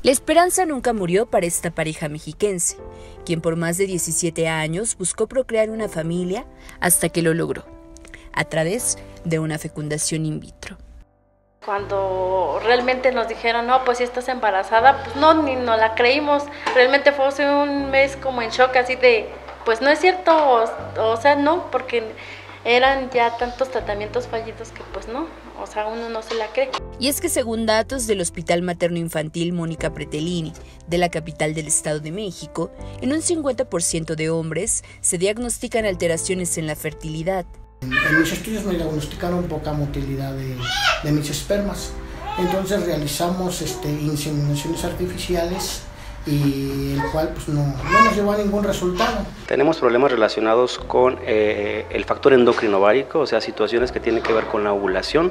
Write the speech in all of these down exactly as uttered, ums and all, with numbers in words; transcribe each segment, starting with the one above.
La esperanza nunca murió para esta pareja mexiquense, quien por más de diecisiete años buscó procrear una familia hasta que lo logró, a través de una fecundación in vitro. Cuando realmente nos dijeron, no, pues si estás embarazada, pues no, ni nos la creímos. Realmente fue hace un mes como en shock, así de, pues no es cierto, o, o sea, no, porque eran ya tantos tratamientos fallidos que pues no, o sea, uno no se la cree. Y es que según datos del Hospital Materno Infantil Mónica Pretelini, de la capital del Estado de México, en un cincuenta por ciento de hombres se diagnostican alteraciones en la fertilidad. En mis estudios me diagnosticaron poca motilidad de, de mis espermas, entonces realizamos este, inseminaciones artificiales y el cual pues no, no nos llevó a ningún resultado. Tenemos problemas relacionados con eh, el factor endocrino ovárico, o sea, situaciones que tienen que ver con la ovulación.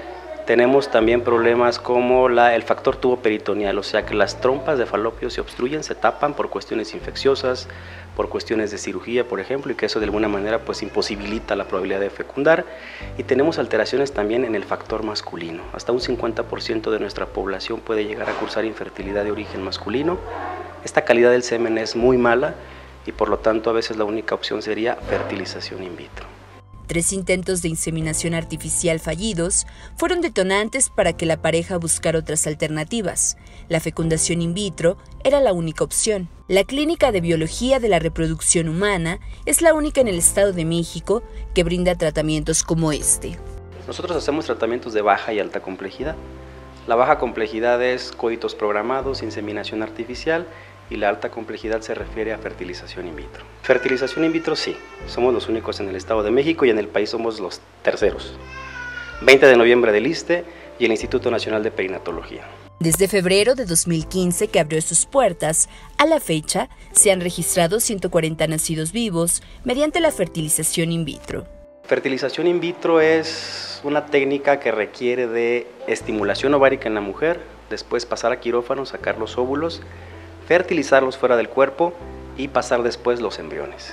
Tenemos también problemas como la, el factor tubo peritoneal, o sea que las trompas de falopio se obstruyen, se tapan por cuestiones infecciosas, por cuestiones de cirugía, por ejemplo, y que eso de alguna manera pues imposibilita la probabilidad de fecundar. Y tenemos alteraciones también en el factor masculino. Hasta un cincuenta por ciento de nuestra población puede llegar a cursar infertilidad de origen masculino. Esta calidad del semen es muy mala y por lo tanto a veces la única opción sería fertilización in vitro. Tres intentos de inseminación artificial fallidos fueron detonantes para que la pareja buscara otras alternativas. La fecundación in vitro era la única opción. La Clínica de Biología de la Reproducción Humana es la única en el Estado de México que brinda tratamientos como este. Nosotros hacemos tratamientos de baja y alta complejidad. La baja complejidad es coitos programados, inseminación artificial, y la alta complejidad se refiere a fertilización in vitro. Fertilización in vitro sí, somos los únicos en el Estado de México y en el país somos los terceros. veinte de noviembre del ISSSTE y el Instituto Nacional de Perinatología. Desde febrero de dos mil quince que abrió sus puertas, a la fecha se han registrado ciento cuarenta nacidos vivos mediante la fertilización in vitro. Fertilización in vitro es una técnica que requiere de estimulación ovárica en la mujer, después pasar a quirófano, sacar los óvulos, fertilizarlos fuera del cuerpo y pasar después los embriones.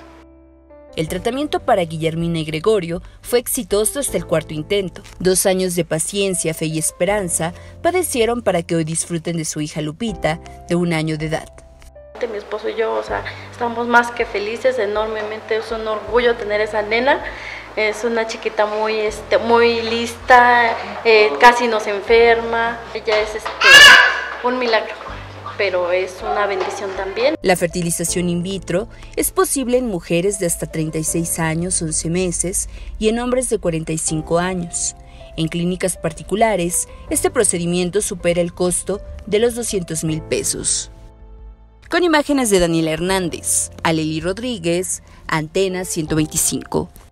El tratamiento para Guillermina y Gregorio fue exitoso hasta el cuarto intento. Dos años de paciencia, fe y esperanza padecieron para que hoy disfruten de su hija Lupita, de un año de edad. Mi esposo y yo, o sea, estamos más que felices, enormemente, es un orgullo tener esa nena. Es una chiquita muy, este, muy lista, eh, casi no se enferma. Ella es este, un milagro, pero es una bendición también. La fertilización in vitro es posible en mujeres de hasta treinta y seis años, once meses y en hombres de cuarenta y cinco años. En clínicas particulares, este procedimiento supera el costo de los doscientos mil pesos. Con imágenes de Daniela Hernández, Aleli Rodríguez, Antena ciento veinticinco.